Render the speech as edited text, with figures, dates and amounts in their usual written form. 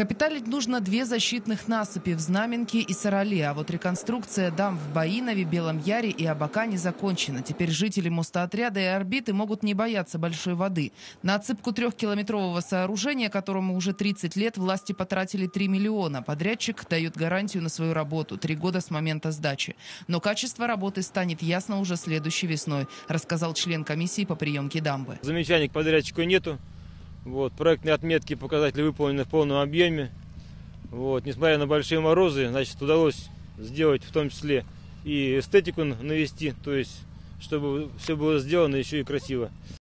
Капиталить нужно 2 защитных насыпи в Знаменке и Сарале, а вот реконструкция дам в Баинове, Белом Яре и Абакане закончена. Теперь жители мостоотряда и орбиты могут не бояться большой воды. На отсыпку 3-километрового сооружения, которому уже 30 лет, власти потратили 3 миллиона. Подрядчик дает гарантию на свою работу – 3 года с момента сдачи. Но качество работы станет ясно уже следующей весной, рассказал член комиссии по приемке дамбы. Замечаний к подрядчику нету. Проектные отметки, показатели выполнены в полном объеме. Несмотря на большие морозы, удалось сделать в том числе и эстетику навести, то есть чтобы все было сделано еще и красиво.